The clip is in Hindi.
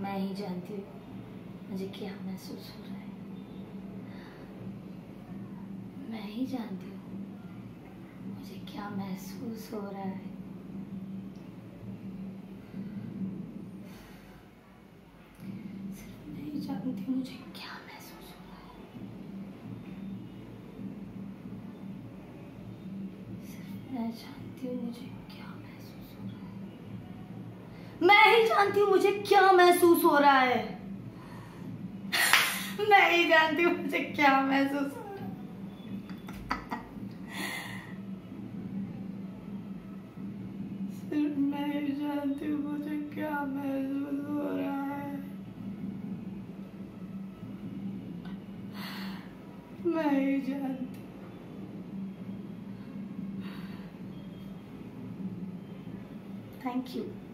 मैं ही जानती हूँ मुझे क्या महसूस हो रहा है। मैं ही जानती हूँ मुझे क्या महसूस हो रहा है। सिर्फ मैं ही जानती हूँ मुझे क्या महसूस हो रहा है। सिर्फ मैं जानती हूँ मुझे क्या महसूस हो रहा है। मैं ही जानती हूँ मुझे क्या महसूस हो रहा है। मैं ही जानती हूँ मुझे क्या महसूस हो रहा है। सिर्फ मैं ही जानती हूँ मुझे क्या महसूस हो रहा है। मैं ही जानती। Thank you.